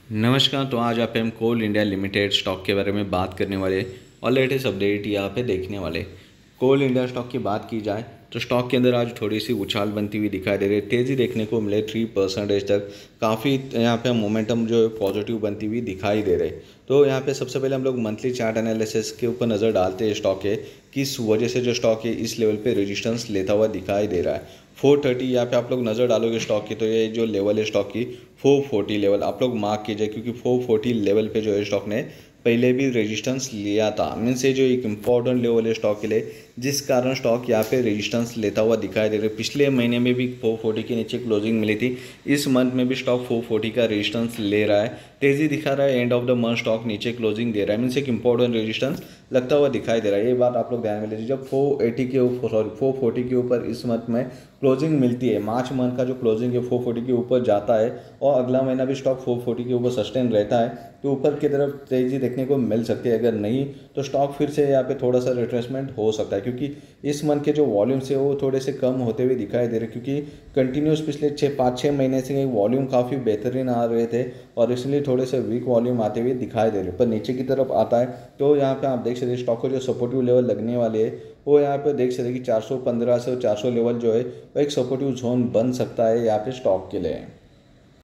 नमस्कार। तो आज आप हम कोल इंडिया लिमिटेड स्टॉक के बारे में बात करने वाले और लेटेस्ट अपडेट यहाँ पे देखने वाले। कोल इंडिया स्टॉक की बात की जाए तो स्टॉक के अंदर आज थोड़ी सी उछाल बनती हुई दिखाई दे रही है, तेज़ी देखने को मिले 3% तक। काफ़ी यहाँ पे मोमेंटम जो है पॉजिटिव बनती हुई दिखाई दे रहे। तो यहाँ पे सबसे पहले हम लोग मंथली चार्ट एनालिसिस के ऊपर नज़र डालते हैं स्टॉक के, किस वजह से जो स्टॉक है इस लेवल पे रेजिस्टेंस लेता हुआ दिखाई दे रहा है। 430 यहाँ पे आप लोग नज़र डालोगे स्टॉक की, तो ये जो लेवल है स्टॉक की 440 लेवल आप लोग मार्क कीजिए, क्योंकि 440 लेवल पे जो है स्टॉक ने पहले भी रेजिस्टेंस लिया था। मीन्स ये जो एक इम्पॉर्टेंट लेवल है स्टॉक के लिए, जिस कारण स्टॉक यहाँ पे रेजिस्टेंस लेता हुआ दिखाई दे रहा है। पिछले महीने में भी 440 के नीचे क्लोजिंग मिली थी, इस मंथ में भी स्टॉक 440 का रेजिस्टेंस ले रहा है, तेज़ी दिखा रहा है। End of the month stock नीचे क्लोजिंग दे रहा है, मीन्स एक इंपॉर्टेंट रेजिस्टेंस लगता हुआ दिखाई दे रहा है। ये बात आप लोग ध्यान में लीजिए। जब 480 के ऊपर 440 के ऊपर इस मंथ में क्लोजिंग मिलती है, मार्च मंथ का जो क्लोजिंग है 440 के ऊपर जाता है और अगला महीना भी स्टॉक 440 के ऊपर सस्टेन रहता है, तो ऊपर की तरफ तेज़ी देखने को मिल सकती है। अगर नहीं तो स्टॉक फिर से यहाँ पे थोड़ा सा रिट्रेसमेंट हो सकता है, क्योंकि इस मंथ के जो वॉल्यूम्स है वो थोड़े से कम होते हुए दिखाई दे रहे, क्योंकि कंटिन्यूस पिछले 5-6 महीने से वॉल्यूम काफ़ी बेहतरीन आ रहे थे और इसलिए थोड़े से वीक वॉल्यूम आते हुए दिखाई दे रहे। पर नीचे की तरफ आता है तो यहाँ पे आप देख सकते हैं स्टॉक को जो सपोर्टिव लेवल लगने वाले है वो यहाँ पे देख सकते हैं कि 415 से 400 लेवल जो है वो एक सपोर्टिव जोन बन सकता है यहाँ पे स्टॉक के लिए।